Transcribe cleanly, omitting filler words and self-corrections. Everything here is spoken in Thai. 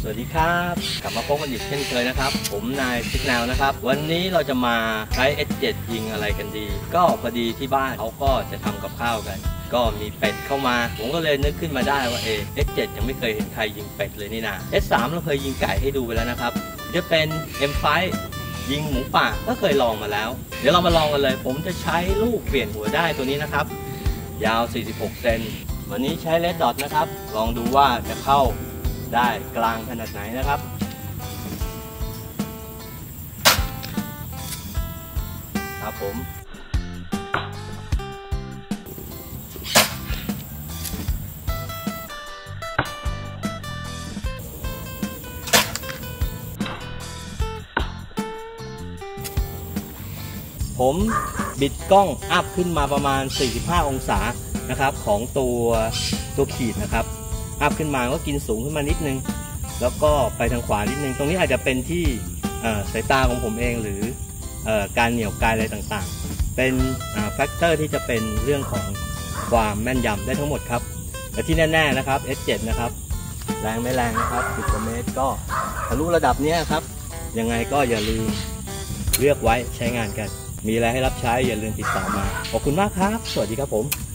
วัสดีครับกลับมาพบกันอีกเช่นเคยนะครับผมนายซิกแนวนะครับวันนี้เราจะมาใช้ S7 ยิงอะไรกันดีก็พอดีที่บ้านเขาก็จะทำกับข้าวกันก็มีเป็ดเข้ามาผมก็เลยนึกขึ้นมาได้ว่าS7 ยังไม่เคยเห็นใครยิงเป็ดเลยนี่นะ S3 เราเคยยิงไก่ให้ดูไปแล้วนะครับจะเป็น M5 ยิงหมูป่าก็เคยลองมาแล้วเดี๋ยวเรามาลองกันเลยผมจะใช้ลูกเปลี่ยนหัวได้ตัวนี้นะครับยาว46เซนวันนี้ใช้เลดดอทนะครับลองดูว่าจะเข้าได้กลางขนาดไหนนะครับครับผมบิดกล้องอัพขึ้นมาประมาณ45องศานะครับของตัวขีดนะครับอัพขึ้นมาก็กินสูงขึ้นมานิดนึงแล้วก็ไปทางขวานิดนึงตรงนี้อาจจะเป็นที่สายตาของผมเองหรือการเหนี่ยวกายอะไรต่างๆเป็นแฟกเตอร์ที่จะเป็นเรื่องของความแม่นยำได้ทั้งหมดครับแต่ที่แน่ๆนะครับ S7 นะครับแรงไม่แรงนะครับ10 กว่าเมตรก็ทะลุระดับนี้ครับยังไงก็อย่าลืมเลือกไว้ใช้งานกันมีอะไรให้รับใช้อย่าลืมติดต่อมาขอบคุณมากครับสวัสดีครับผม